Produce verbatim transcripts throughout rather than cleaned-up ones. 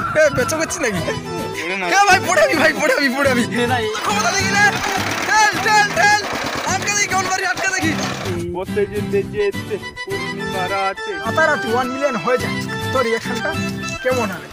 এ বেচো করছিস নাকি? এ ভাই পড়াবি ভাই পড়াবি পড়াবি ক্ষমতা দেখি না। টেল টেল টেল আটকা দেখি কোন বাড়ি আটকা দেখি বসে যেতে যেতে পূর্ণিমা রাতে রাতারাতি ওয়ান মিলিয়ন হয়ে যায়। তোর রিয়াকশনটা কেমন হবে?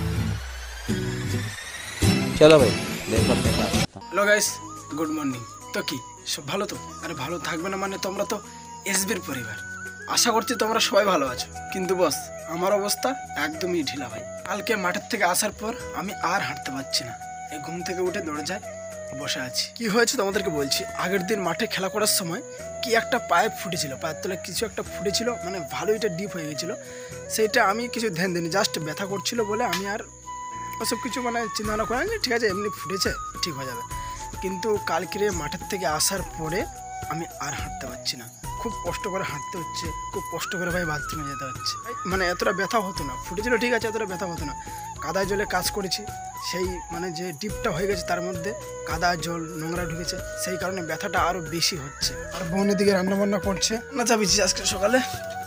চলো ভাই দেখো। Hello guys, good morning. তো কি সব ভালো তো? আরে ভালো থাকবে না মানে তোমরা তো এসবির পরিবার, আশা করছি তোমরা সবাই ভালো আছো। কিন্তু বস আমার অবস্থা একদমই ঢিলা ভাই। কালকে মাঠের থেকে আসার পর আমি আর হাঁটতে পারছি না। এই ঘুম থেকে উঠে দরজায় বসে আছি। কি হয়েছে তোমাদেরকে বলছি। আগের দিন মাঠে খেলা করার সময় কি একটা পায়ে ফুটেছিল, পায়ের তলায় কিছু একটা ফুটেছিল, মানে ভালোইটা ডিপ হয়ে গেছিলো। সেইটা আমি কিছু ধ্যান দিইনি, জাস্ট ব্যথা করছিল বলে আমি আর ওসব কিছু মানে চিন্তা ভাবনা করেন ঠিক আছে এমনি ফুটেছে ঠিক হয়ে যাবে। কিন্তু কালকে মাঠের থেকে আসার পরে আমি আর হাঁটতে পারছি না, খুব কষ্ট করে হাঁটতে হচ্ছে, খুব কষ্ট করে ভাই বাথরুমে যেতে হচ্ছে। মানে এতটা ব্যথা হতো না, ফুটেছিল ঠিক আছে এতটা ব্যথা হতো না। কাদায় জলে কাজ করেছি, সেই মানে যে ডিপটা হয়ে গেছে তার মধ্যে কাদা জল নোংরা ঢুকেছে, সেই কারণে ব্যথাটা আরও বেশি হচ্ছে। আর বোনের দিকে রান্না বান্না করছে না চাপিছি আজকে সকালে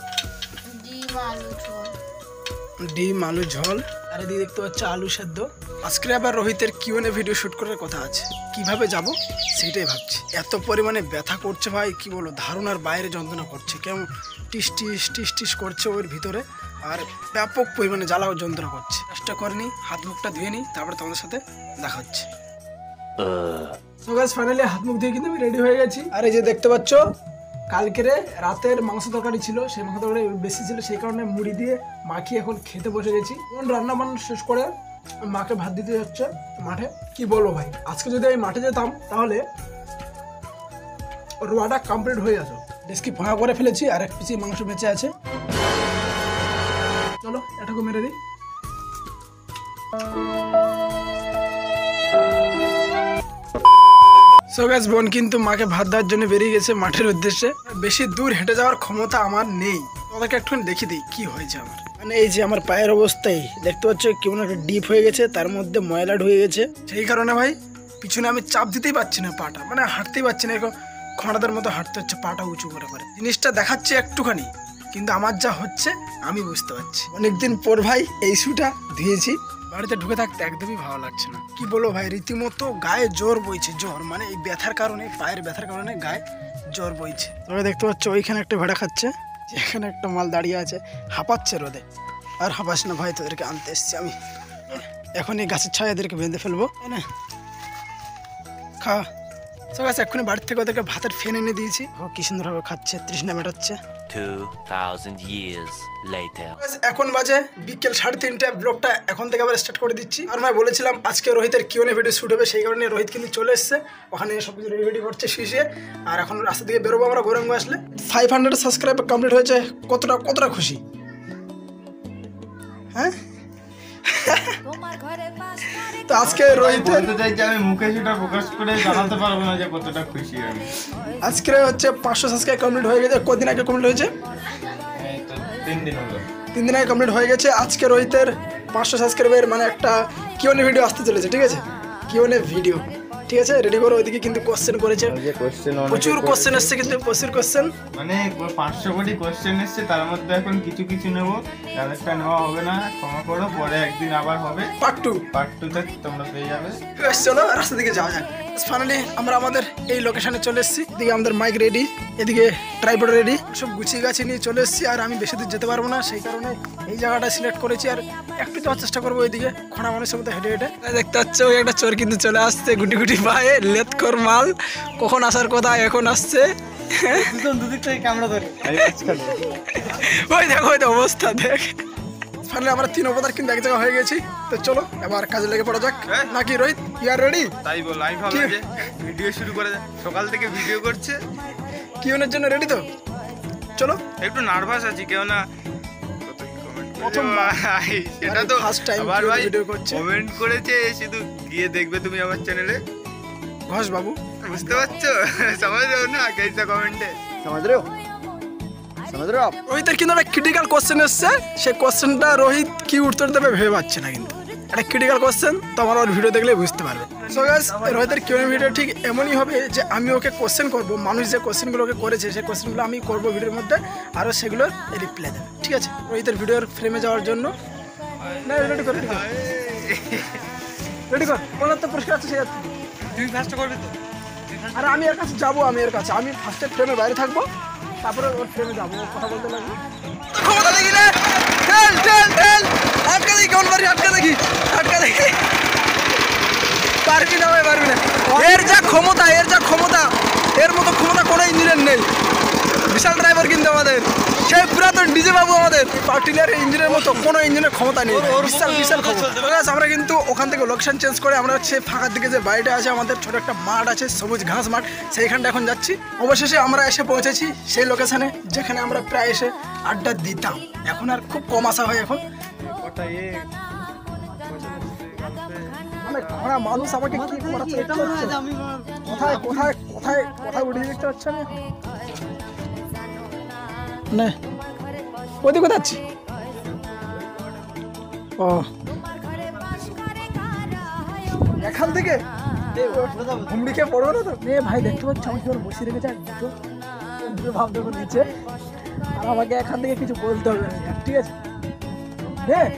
ডিম আলু ঝোল, আর এদিকে দেখতে পাচ্ছ আলু সেদ্ধ। আজকে আবার রোহিতের কিউএনএ ভিডিও শুট করার কথা আছে, কিভাবে যাব সেটাই ভাবছি। এত পরিমাণে ব্যথা করছে ভাই কি বলো, ধারণার বাইরে যন্ত্রণা করছে, কেমন টিস টিস টিস টিস করছে ওর ভিতরে, আর ব্যাপক পরিমাণে জ্বালাও যন্ত্রণা করছে। চেষ্টা করিনি, হাত মুখটা ধুয়ে নিই, তারপরে তোমাদের সাথে দেখা হচ্ছে। সো গাইস ফাইনালি হাত মুখ ধুয়ে কিন্তু আমি রেডি হয়ে গেছি। আর এই যে দেখতে পাচ্ছ কালকেরে রাতের মাংস তরকারি ছিল, সেই মাংস তরকারি বেশি ছিল, সেই কারণে মুড়ি দিয়ে মাখিয়ে এখন খেতে বসে গেছি। এখন রান্না বান্না শেষ করে মাকে ভাত দিতে যাচ্ছে মাঠে। কি বলবো ভাই, আজকে যদি আমি মাঠে যেতাম তাহলে রোয়াটা কমপ্লিট হয়ে যেত। ডেস্কি ফাঁকা করে ফেলেছি, আর এক পিসি মাংস বেঁচে আছে। চলো এটাকে মেরে দিই। সো গাইস বোন কিন্তু মাকে ভাত দেওয়ার জন্য বেরিয়ে গেছে মাঠের উদ্দেশ্যে। বেশি দূর হেঁটে যাওয়ার ক্ষমতা আমার নেই, তোমাদেরকে একটুখানি দেখিয়ে দিই কি হয়েছে আমার। মানে এই যে আমার পায়ের অবস্থায় দেখতে পাচ্ছ কেমন একটা ডিপ হয়ে গেছে, তার মধ্যে ময়লা ঢুকে গেছে। সেই কারণে ভাই পিছনে আমি চাপ দিতেই পারছি না, পাটা মানে হাঁটতেই পারছি না, এরকম খড়াদের মতো হাঁটতে হচ্ছে পাটা উঁচু করে করে। জিনিসটা দেখাচ্ছে একটুখানি, কিন্তু আমার যা হচ্ছে আমি বুঝতে পারছি। অনেকদিন পর ভাই এই শুটা ধুয়েছি, বাড়িতে ঢুকে থাকতে একদমই ভালো লাগছে না। কি বলো ভাই, রীতিমতো গায়ে জ্বর বইছে, জ্বর মানে এই ব্যথার কারণে, পায়ের ব্যথার কারণে গায়ে জ্বর বইছে। তবে দেখতে পাচ্ছ ওইখানে একটা ভেড়া খাচ্ছে, এখানে একটা মাল দাঁড়িয়ে আছে হাঁপাচ্ছে রোদে। আর হাঁপাস না ভাই, তোদেরকে আনতে এসছি আমি। এখন এই গাছের ছায়া এদেরকে বেঁধে ফেলবো, তাই না? খা সব গাছ এক্ষুনি বাড়ির থেকে ওদেরকে ভাতের ফেন এনে দিয়েছি, ও কি সুন্দরভাবে খাচ্ছে, তৃষ্ণা মেটাচ্ছে। two thousand years later. এখন বাজে বিকেল সাড়ে তিনটা, ব্লগটা এখন থেকে আবার স্টার্ট করে দিচ্ছি। আর আমি বলেছিলাম আজকে রোহিতের কিউএনএ ভিডিও শুট হবে, সেই কারণে রোহিত কিন্তু চলে এসছে, ওখানে সব কিছু রেডি রেডি করছে শুয়ে। আর এখন রাস্তা থেকে বেরোবো আমরা গৌরাঙ্গ আসলে। ফাইভ হান্ড্রেড সাবস্ক্রাইবার কমপ্লিট হয়েছে, কতটা কতটা খুশি হ্যাঁ। তো আজকে রোহিতের আমি মুখে সেটা প্রকাশ করে জানাতে পারবো না যে কতটা খুশি আমি। আজকে হচ্ছে পাঁচশো সাবস্ক্রাইব কমপ্লিট হয়ে গেছে। কদিন আগে কমপ্লিট হয়েছে? তিন দিন হলো, তিন দিন আগে কমপ্লিট হয়ে গেছে। আজকে রোহিতের পাঁচশো সাবস্ক্রাইবের মানে একটা কিউএনএ ভিডিও আসতে চলেছে, ঠিক আছে? কিউএনএ ভিডিও ঠিক আছে, রেডি করো। ওইদিকে কিন্তু কোশ্চেন করেছে, প্রচুর কোশ্চেন এসছে, কিন্তু প্রচুর কোশ্চেন মানে পাঁচশো কোটি কোশ্চেন এসছে, তার মধ্যে এখন কিছু কিছু নেবো, তাদেরটা নেওয়া হবে না, ক্ষমা করো, পরে একদিন আবার হবে পার্ট টু। পার্ট টু তে তোমরা পেয়ে যাবে। চলো রাস্তা দিকে যাওয়া যাক। ফাইনালি আমরা আমাদের এই লোকেশনে চলে এসেছি। এদিকে আমাদের মাইক রেডি, এদিকে ট্রাইপড রেডি, সব গুছিয়ে গাছি নিয়ে চলে এসেছি। আর আমি বেশি দূর যেতে পারবো না, সেই কারণে এই জায়গাটা সিলেক্ট করেছি। আর একটু যাওয়ার চেষ্টা করবো ওইদিকে খোঁড়া মানুষের মতো হেঁটে হেঁটে। দেখতে পাচ্ছ ওই একটা চোর কিন্তু চলে আসছে, গুটি গুটি পায়ে, লেতকর মাল, কখন আসার কথা এখন আসছে। দুদিক থেকে ক্যামেরা ধরে ওই দেখো, ওই অবস্থা দেখ। ফাইনালি আমরা তিন অবতার কিন্তু এক জায়গা হয়ে গেছি। তো চলো এবার কাজে লেগে পড়া যাক, নাকি রোহিত ইউ আর রেডি? তাই বল, আমি ভাবলাম যে ভিডিও শুরু করে সকাল থেকে ভিডিও করছে, কিউএনএর জন্য রেডি তো? চলো। একটু নার্ভাস আছি, কেউ না প্রথম সেটা তো ফার্স্ট টাইম আবার ভাই ভিডিও করছে, কমেন্ট করেছে, শুধু গিয়ে দেখবে তুমি আমার চ্যানেলে। ঘোষ বাবু বুঝতে পারছো? समझ रहे हो ना कैसा कमेंट है? समझ रहे हो? समझ रहे हो आप? রোহিতের কিন্তু একটা ক্রিটিক্যাল কোশ্চেন এসছে, সেই কোশ্চেনটা রোহিত কি উত্তর দেবে ভেবে পাচ্ছে না, কিন্তু একটা ক্রিটিক্যাল কোশ্চেন, তো আমার ওর ভিডিও দেখলে বুঝতে পারবে। সো গাইস রোহিতের কিউএনএ ভিডিও ঠিক এমনই হবে যে আমি ওকে কোশ্চেন করব, মানুষ যে কোশ্চেনগুলো ওকে করেছে সেই কোশ্চেনগুলো আমি করব ভিডিওর মধ্যে, আরও সেগুলোর রিপ্লাই দেবে, ঠিক আছে? রোহিতের ভিডিওর ফ্রেমে যাওয়ার জন্য না রেডি কর রেডি কর রেডি কর বলার তো পরিষ্কার আছে সে যাচ্ছে তুই ফার্স্ট করবি তো আরে আমি এর কাছে যাবো আমি এর কাছে আমি ফার্স্টে ফ্রেমের বাইরে থাকবো তারপরে ওর ফ্রেমে যাবো ও কথা বলতে লাগবে ক্ষমতা দেখি রে ঠেল ঠেল ঠেল আটকা দেখি কোন বাড়ি আটকা দেখি আটকা দেখি পারবি না ভাই পারবি না এর যা ক্ষমতা এর যা ক্ষমতা এর মতো ক্ষমতা কোনো ইঞ্জিনের নেই বিশাল ড্রাইভার কিন্তু আমাদের সেই পুরাতন ডিজে বাবু আমাদের পার্টিলার ইঞ্জিনের মতো কোনো ইঞ্জিনের ক্ষমতা নেই বিশাল বিশাল ক্ষমতা আমরা কিন্তু ওখান থেকে লোকেশন চেঞ্জ করে আমরা হচ্ছে ফাঁকার দিকে যে বাড়িটা আছে আমাদের ছোট একটা মাঠ আছে সবুজ ঘাস মাঠ সেইখানটা এখন যাচ্ছি অবশেষে আমরা এসে পৌঁছেছি সেই লোকেশনে যেখানে আমরা প্রায় এসে আড্ডা দিতাম এখন আর খুব কম আসা হয় এখন মানে ঘোড়া মানুষ আমাকে কি করাচ্ছে দেখতে পাচ্ছ? কোথায় কোথায় কোথায় কোথায় উঠে দেখতে পাচ্ছ আমি না ওদিকে কোথায় যাচ্ছি ও এখান থেকে ঘুমড়ি খেয়ে পড়বো না তো এ ভাই দেখতে পাচ্ছ আমি কেবল বসে রেখেছে আর দুটো দুটো ভাব দেখো নিচে আর আমাকে এখান থেকে কিছু বলতে হবে না ঠিক আছে হ্যাঁ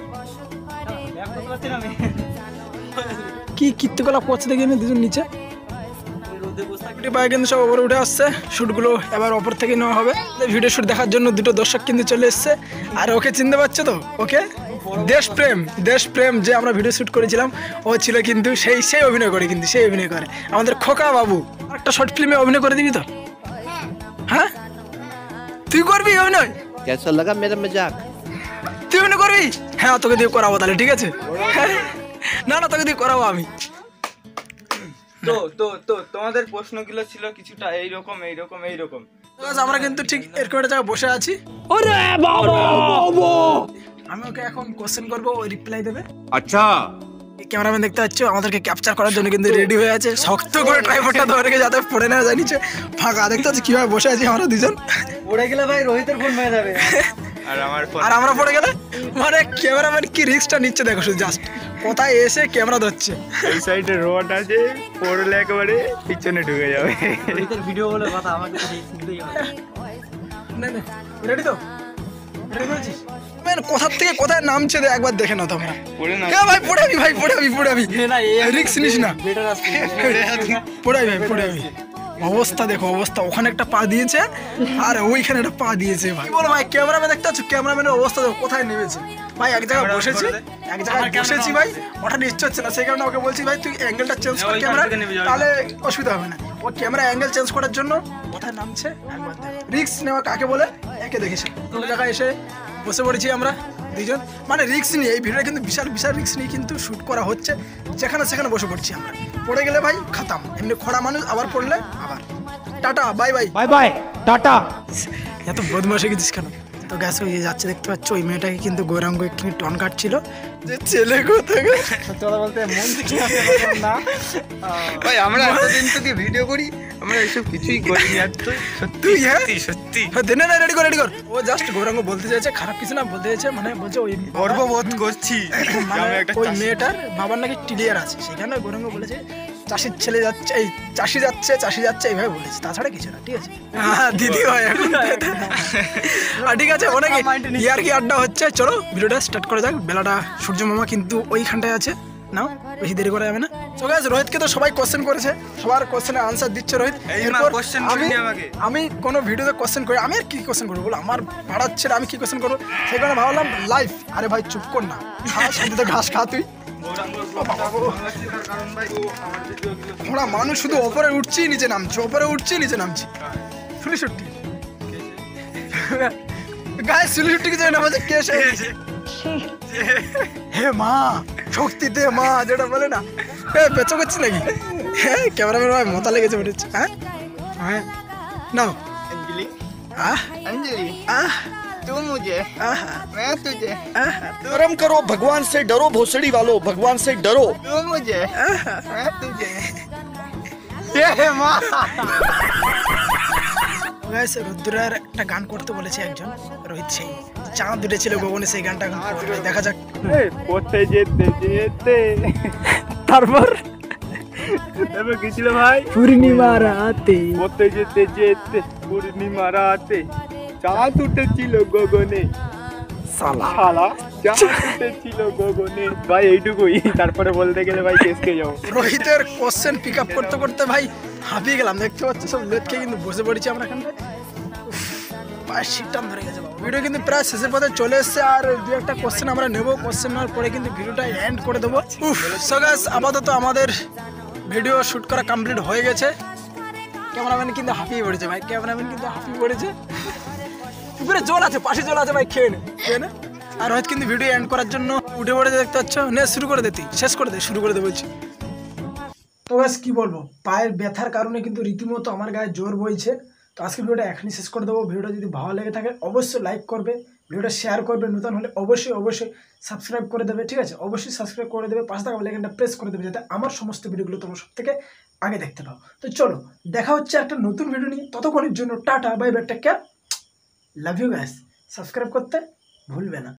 কি কীর্তিকলা করছে দেখি আমি দুজন নিচে কিন্তু সব ওপরে উঠে আসছে শ্যুটগুলো এবার ওপর থেকে নেওয়া হবে ভিডিও শ্যুট দেখার জন্য দুটো দর্শক কিন্তু চলে এসছে আর ওকে চিনতে পারছো তো ওকে দেশপ্রেম দেশপ্রেম যে আমরা ভিডিও শ্যুট করেছিলাম ও ছিল কিন্তু সেই সেই অভিনয় করে কিন্তু সেই অভিনয় করে আমাদের খোকা বাবু একটা শর্ট ফিল্মে অভিনয় করে দিবি তো হ্যাঁ তুই করবি অভিনয় कैसा लगा मेरा मजाक তুই অভিনয় করবি হ্যাঁ তোকে দিয়ে করাবো তাহলে ঠিক আছে না না তোকে দিয়ে করাবো আমি তো তো তো তোমাদের প্রশ্নগুলো ছিল কিছুটা এইরকম এইরকম এইরকম আমরা কিন্তু ঠিক এরকম একটা জায়গায় বসে আছি আমি ওকে এখন কোশ্চেন করবো ওই রিপ্লাই দেবে अच्छा ক্যামেরাম্যান দেখতে পাচ্ছ আমাদেরকে ক্যাপচার করার জন্য কিন্তু রেডি হয়ে আছে শক্ত করে ট্রাইপডটা ধরে রেখে যাতে পড়ে না জানিছে ফাঁকা দেখতে পাচ্ছি কিভাবে বসে আছি আমরা দুজন পড়ে গেলে ভাই রোহিতের ফোন হয়ে যাবে আর আমার আর আমরা পড়ে গেলে মানে ক্যামেরাম্যান কি রিস্কটা নিচ্ছে দেখো শুধু জাস্ট কোথায় এসে ক্যামেরা ধরছে এই সাইডে রড আছে পড়লে একেবারে পিছনে ঢুকে যাবে রোহিতের ভিডিও বলে কথা আমাকে তো রিস্ক নিতেই হবে না না রেডি তো রেডি করেছিস ম্যান কোথার থেকে কোথায় নামছে দে একবার দেখে নাও তোমরা পড়ে না হ্যাঁ ভাই পড়াবি ভাই পড়াবি পড়াবি না এই রিস্ক নিস না বেটার আসছে পড়াবি ভাই পড়াবি অবস্থা দেখো অবস্থা ওখানে একটা পা দিয়েছে আর ওইখানে একটা পা দিয়েছে ভাই বলো ভাই ক্যামেরাম্যান দেখতে পাচ্ছ ক্যামেরাম্যানের অবস্থা দেখো কোথায় নেমেছে ভাই এক জায়গায় বসেছি এক জায়গায় বসেছি ভাই ওটা নিশ্চয় হচ্ছে না সেই কারণে ওকে বলছি ভাই তুই অ্যাঙ্গেলটা চেঞ্জ কর ক্যামেরা তাহলে অসুবিধা হবে না ও ক্যামেরা অ্যাঙ্গেল চেঞ্জ করার জন্য কোথায় নামছে একবার রিস্ক নেওয়া কাকে বলে একে দেখেছি কোনো জায়গায় এসে বসে পড়েছি আমরা দুজন মানে রিস্ক নিয়ে এই ভিডিওটা কিন্তু বিশাল বিশাল রিস্ক নিয়ে কিন্তু শ্যুট করা হচ্ছে যেখানে সেখানে বসে পড়ছি আমরা পড়ে গেলে ভাই খাতাম এমনি খোড়া মানুষ আবার পড়লে আবার tata bye bye bye bye tata এত বদমাশি গেছিস কেন তো গ্যাস হয়ে যাচ্ছে দেখতে পাচ্ছ ওই মেয়েটাকে কিন্তু গৌরাঙ্গ একটু টন কাটছিল যে ছেলে কোথায় সত্যি কথা বলতে মন থেকে না ভাই আমরা এতদিন থেকে ভিডিও করি আমরা এসব কিছুই করিনি আর তুই তুই হ্যাঁ সত্যি না না রেডি কর রেডি কর ও জাস্ট গৌরাঙ্গ বলতে চাইছে খারাপ কিছু না বলতে চাইছে মানে বলছে ওই গর্ববোধ করছি মানে আমি একটা ওই চাষি। মেয়েটার বাবার নাকি টিলিয়ার আছে সেখানে গৌরাঙ্গ বলেছে চাষির ছেলে যাচ্ছে এই চাষি যাচ্ছে চাষি যাচ্ছে এইভাবে বলেছে তাছাড়া কিছু না ঠিক আছে হ্যাঁ দিদি ভাই এখন আর ঠিক আছে অনেক ইয়ার কি আড্ডা হচ্ছে চলো ভিডিওটা স্টার্ট করা যাক বেলাটা সূর্য মামা কিন্তু ওইখানটায় আছে নাও বেশি দেরি করা যাবে না তো গাইস রোহিতকে তো সবাই কোশ্চেন করেছে সবার কোশ্চেনের আনসার দিচ্ছে রোহিত এই না, এরপর question আমি করবি আমাকে। আমি কোনো ভিডিওতে কোশ্চেন করি আমি আর কি কোশ্চেন করবো বলো আমার পাড়ার ছেলে আমি কি কোশ্চেন করবো সেই কারণে ভাবলাম লাইফ আরে ভাই চুপ কর না খা শান্তিতে ঘাস খা তুই আমরা মানুষ শুধু ওপরে উঠছি নিচে নামছি ওপরে উঠছি নিচে নামছি শুনি সত্যি গায়ে শুনি সত্যি কিছু না বলছে কে সে হে মা শক্তি দে মা যেটা বলে না এ বেচো করছি নাকি হ্যাঁ ক্যামেরাম্যান ভাই মতা লেগেছে মনে হচ্ছে হ্যাঁ হ্যাঁ নাও अंजलि আহ अंजलि আহ तू मुझे আহ मैं तुझे আহ कर्म करो भगवान से डरो भोसड़ी वालों भगवान से डरो तू मुझे मैं तुझे ये माँ গাইস রুদ্রের একটা গান করতে বলেছে একজন রোহিত সিং চাঁদ উঠেছিল গগনে সেই গানটা এখন করবে। দেখা যাক পড়তে যেতে যেতে তারপর তারপর কি ছিল ভাই পূর্ণিমা রাতে পড়তে যেতে যেতে পূর্ণিমা রাতে চাঁদ উঠেছিল গগনে সালা শালা ছিল গগনে ভাই এইটুকুই, তারপরে বলতে গেলে ভাই কেসকে যাও। রোহিতের কোশ্চেন পিক আপ করতে করতে ভাই হাঁপিয়ে গেলাম, দেখতে পাচ্ছ সব লেটকে কিন্তু বসে পড়েছি আমরা এখানটায়। পায়ের শীতটান ধরে গেছে বাবা। ভিডিও কিন্তু প্রায় শেষের পথে চলে এসছে, আর দু একটা কোশ্চেন আমরা নেবো, কোশ্চেন নেওয়ার পরে কিন্তু ভিডিওটা এন্ড করে দেবো। উফ সো গাইস, আপাতত আমাদের ভিডিও শুট করা কমপ্লিট হয়ে গেছে। ক্যামেরাম্যান কিন্তু হাঁপিয়ে পড়েছে ভাই, ক্যামেরাম্যান কিন্তু হাঁপিয়ে পড়েছে। উপরে জল আছে, পাশে জল আছে ভাই, খেয়ে নে খেয়ে নে। আর হয়তো কিন্তু ভিডিও এন্ড করার জন্য উঠে পড়ে দেখতে পাচ্ছ। নে শুরু করে দে, তুই শেষ করে দে, শুরু করে দে বলছি। তো ব্যাস কি বলবো, পায়ের ব্যথার কারণে কিন্তু রীতিমতো আমার গায়ে জোর বইছে। তো আজকে ভিডিওটা এখনই শেষ করে দেবো। ভিডিওটা যদি ভালো লেগে থাকে অবশ্যই লাইক করবে, ভিডিওটা শেয়ার করবে, নতুন হলে অবশ্যই অবশ্যই সাবস্ক্রাইব করে দেবে, ঠিক আছে? অবশ্যই সাবস্ক্রাইব করে দেবে, পাশে থাকা বেল আইকনটা প্রেস করে দেবে, যাতে আমার সমস্ত ভিডিওগুলো তোমরা সব থেকে আগে দেখতে পাও। তো চলো দেখা হচ্ছে একটা নতুন ভিডিও নিয়ে, ততক্ষণের জন্য tata bye bye, take care, love you guys. Subscribe করতে ভুলবে না।